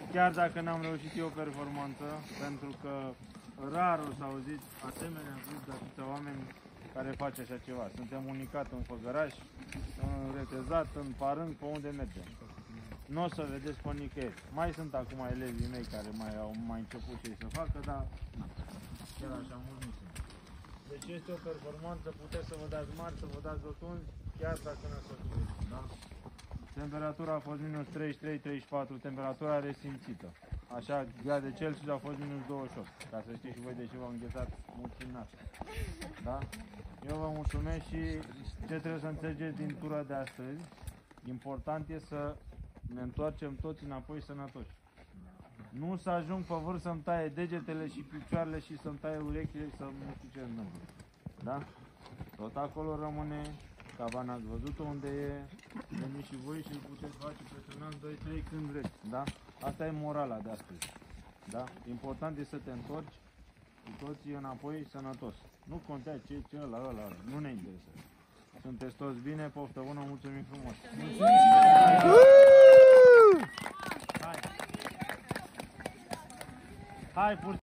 chiar dacă n-am reușit eu performanță, pentru că rar o să auziți asemenea grup de atâția oameni care face așa ceva. Suntem unicat în Făgăraș, în Retezat, în Parâng, pe unde mergem. Nu o să vedeți pe nicăieri. Mai sunt acum elevii mei care au mai început și ei să facă, dar chiar așa mult nu sunt. Deci este o performanță, puteți să vă dați mari, să vă dați rotunzi, chiar dacă nu să fiți, da? Temperatura a fost minus 33-34, temperatura resimțită. Așa, grade de Celsius a fost minus 28, ca să știți și voi de ce v-am înghețat mult în nas. Da? Eu vă mulțumesc și ce trebuie să înțelegeți din tura de astăzi, important e să ne întoarcem toți înapoi sănătoși. Nu să ajung pe vârf să-mi taie degetele și picioarele și să-mi taie urechile și să nu știu ce întâmplă. Da? Tot acolo rămâne, cabana ați văzut unde e, veniți și voi și îl puteți face pe un an, 2, 3 când vreți. Da? Asta e morala de astăzi. Da? Important e să te întorci cu toții înapoi sănătos. Nu contează ce ăla, nu ne interesează. Sunteți toți bine, poftă bună, mulțumim frumos! Hai! Hai,